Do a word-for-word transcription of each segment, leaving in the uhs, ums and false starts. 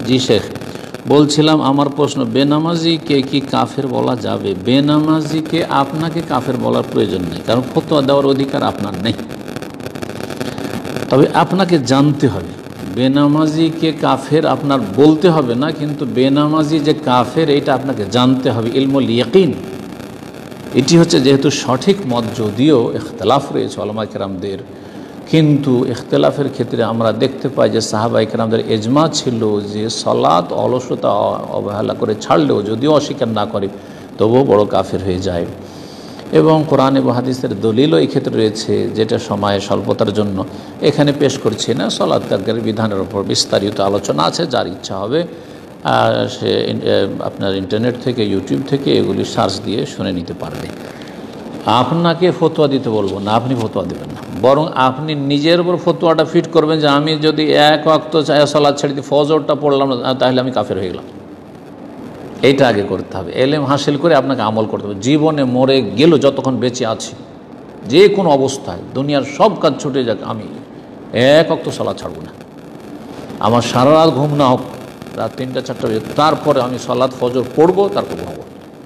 জি শেখ, বলছিলাম আমার প্রশ্ন, বেনামাজিকে কি কাফের বলা যাবে? বেনামাজিকে আপনাকে কাফের বলার প্রয়োজন নেই, কারণ ফতোয়া দেওয়ার অধিকার আপনার নেই। তবে আপনাকে জানতে হবে, বেনামাজিকে কাফের আপনার বলতে হবে না, কিন্তু বেনামাজি যে কাফের এটা আপনাকে জানতে হবে। ইলমুল ইয়াকিন এটি হচ্ছে যেহেতু সঠিক মত, যদিও ইখতিলাফ রয়েছে উলামা কেরামদের, কিন্তু ইখতিলাফের ক্ষেত্রে আমরা দেখতে পাই যে সাহাবায়ে কেরামদের ইজমা ছিল যে সালাত অলসতা অবহেলা করে ছাড়লেও, যদিও অস্বীকার না করে, তবুও বড় কাফের হয়ে যায়। এবং কোরআন এবং হাদিসের দলিলও এই ক্ষেত্রে রয়েছে, যেটা সময়ের স্বল্পতার জন্য এখানে পেশ করছি না। সালাত ত্যাগের বিধানের ওপর বিস্তারিত আলোচনা আছে, যার ইচ্ছা হবে সে আপনার ইন্টারনেট থেকে, ইউটিউব থেকে এগুলি সার্চ দিয়ে শুনে নিতে পারবে। আপনাকে ফতোয়া দিতে বলবো না, আপনি ফতোয়া দেবেন না, বরং আপনি নিজের উপর ফতোয়াটা ফিট করবেন যে আমি যদি এক ওয়াক্ত সালাত ছেড়ে দিই, ফজরটা পড়লাম না, তাহলে আমি কাফের হয়ে গেলাম। এইটা আগে করতে হবে। এলেম হাসিল করে আপনাকে আমল করতে হবে। জীবনে মরে গেল, যতক্ষণ বেঁচে আছি, যে কোনো অবস্থায় দুনিয়ার সব কাজ ছুটে যাক, আমি এক ওয়াক্ত সালাত ছাড়ব না। আমার সারা রাত ঘুম না হোক, রাত তিনটা চারটা বেজে, তারপরে আমি সালাত ফজর পড়বো, তারপর ঘুমাবো।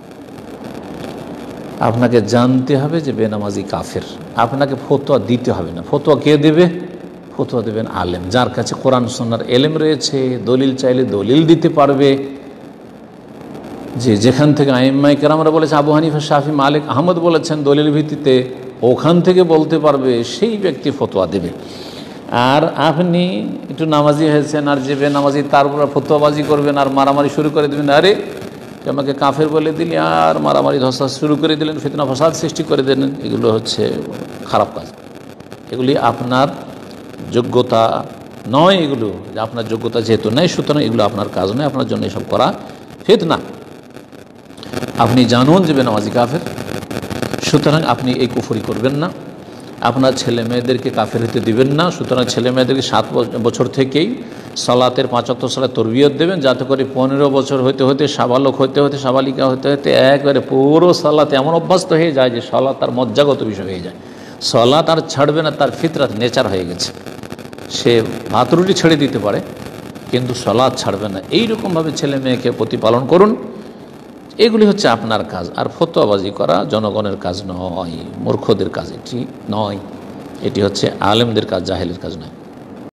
আপনাকে জানতে হবে যে বেনামাজি কাফের, আপনাকে ফতোয়া দিতে হবে না। ফতোয়া কে দেবে? ফতোয়া দেবেন আলেম, যার কাছে কোরআন সুন্নাহর এলেম রয়েছে, দলিল চাইলে দলিল দিতে পারবে। যে যেখান থেকে আইম্মায়ে কেরামরা বলেছে, আবু হানিফা, শাফি, মালিক, আহমদ বলেছেন দলিল ভিত্তিতে, ওখান থেকে বলতে পারবে, সেই ব্যক্তি ফতোয়া দেবে। আর আপনি একটু নামাজি হয়েছেন, আর যে বেনামাজি তার উপর ফতোয়াবাজি করবেন আর মারামারি শুরু করে দেবেন, আরে আমাকে কাফের বলে দিলি, আর মারামারি ধসা শুরু করে দিলেন, ফিতনা ফাসাদ সৃষ্টি করে দিলেন, এগুলো হচ্ছে খারাপ কাজ। এগুলি আপনার যোগ্যতা নয়, এগুলো আপনার যোগ্যতা যেহেতু নেই, সুতরাং এগুলো আপনার কাজ নয়, আপনার জন্য এসব করা ফিতনা। আপনি জানুন যে বেনামাজি কাফের, সুতরাং আপনি এই কুফরি করবেন না। আপনার ছেলে মেয়েদেরকে কাফের হতে দিবেন না, সুতরাং ছেলে মেয়েদেরকে সাত বছর থেকেই সালাতের পাঁচ ওয়াক্ত সালাত তরবিয়ত দেবেন, যাতে করে পনেরো বছর হতে হতে, সাবালক হতে হতে, সাবালিকা হতে হতে একবারে পুরো সালাতে এমন অভ্যস্ত হয়ে যায় যে সালাত তার মজ্জাগত বিষয় হয়ে যায়। সালাত আর ছাড়বে না, তার ফিতরাত, নেচার হয়ে গেছে। সে ভাত রুটি ছেড়ে দিতে পারে, কিন্তু সালাত ছাড়বে না। এইরকমভাবে ছেলে মেয়েকে প্রতিপালন করুন। এগুলি হচ্ছে আপনার কাজ। আর ফতোয়াবাজি করা জনগণের কাজ নয়, মূর্খদের কাজ এটি নয়, এটি হচ্ছে আলেমদের কাজ, জাহেলের কাজ নয়।